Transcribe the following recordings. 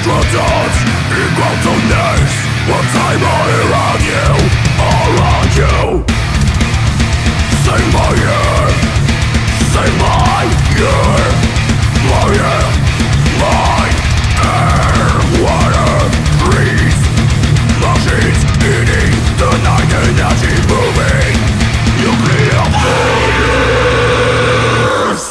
recruiters equal to this. One time all around you. Save my year, save my year, my air, water, trees, machines eating the night energy moving, nuclear fires.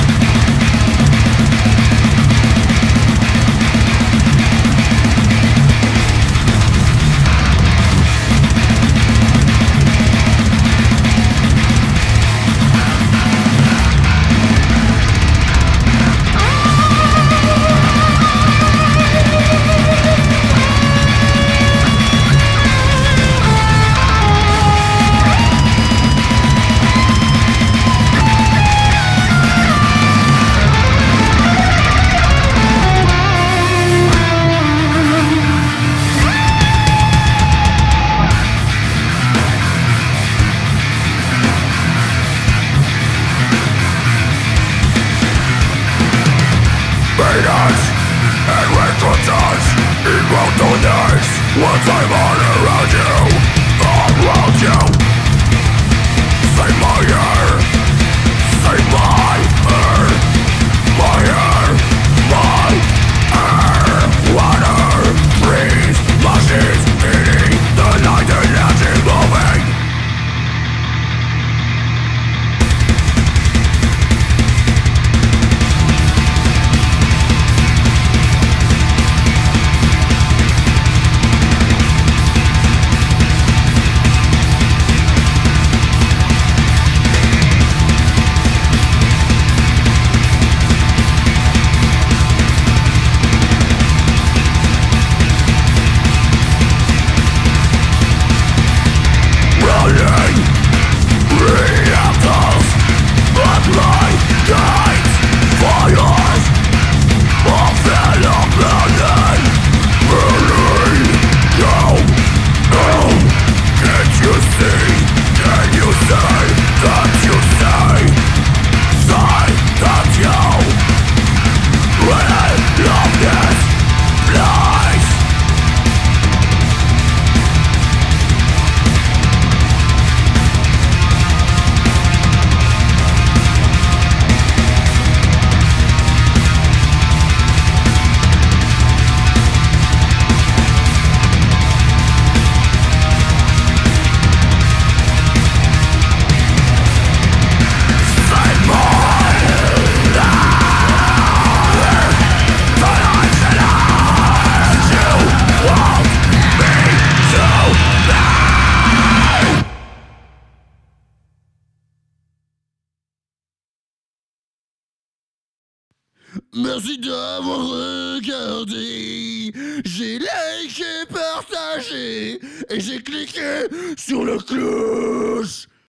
And recruiters equal to this. One time all around you. Save my air, save my air, my air, water, trees, machines eating the night energy moving. Merci d'avoir regardé. J'ai liké, partagé et j'ai cliqué sur la cloche.